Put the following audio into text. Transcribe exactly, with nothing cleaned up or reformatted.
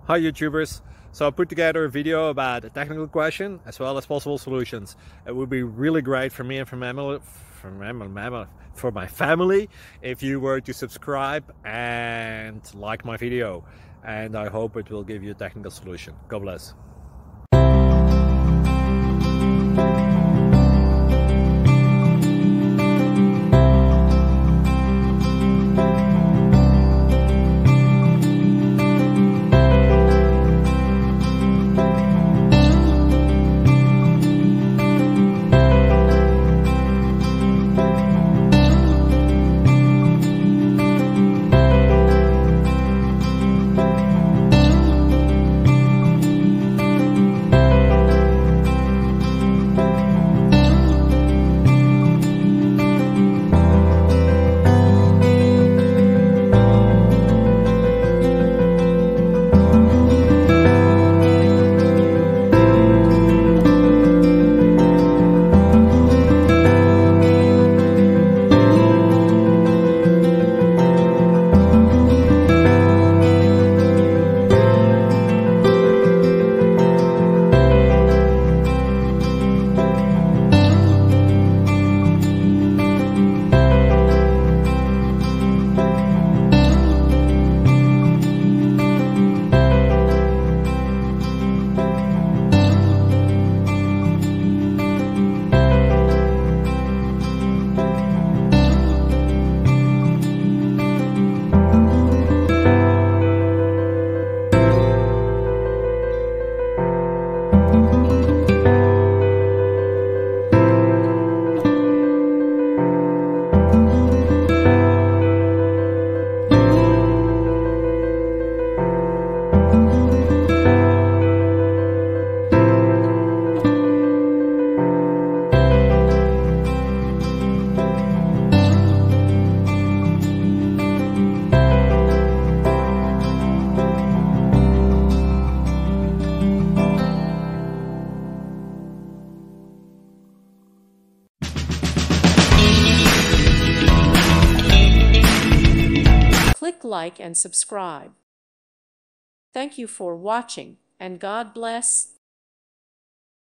Hi YouTubers! So I put together a video about a technical question as well as possible solutions. It would be really great for me and for, mammal, for, mammal, for my family if you were to subscribe and like my video. And I hope it will give you a technical solution. God bless. Click like and subscribe. Thank you for watching, and God bless.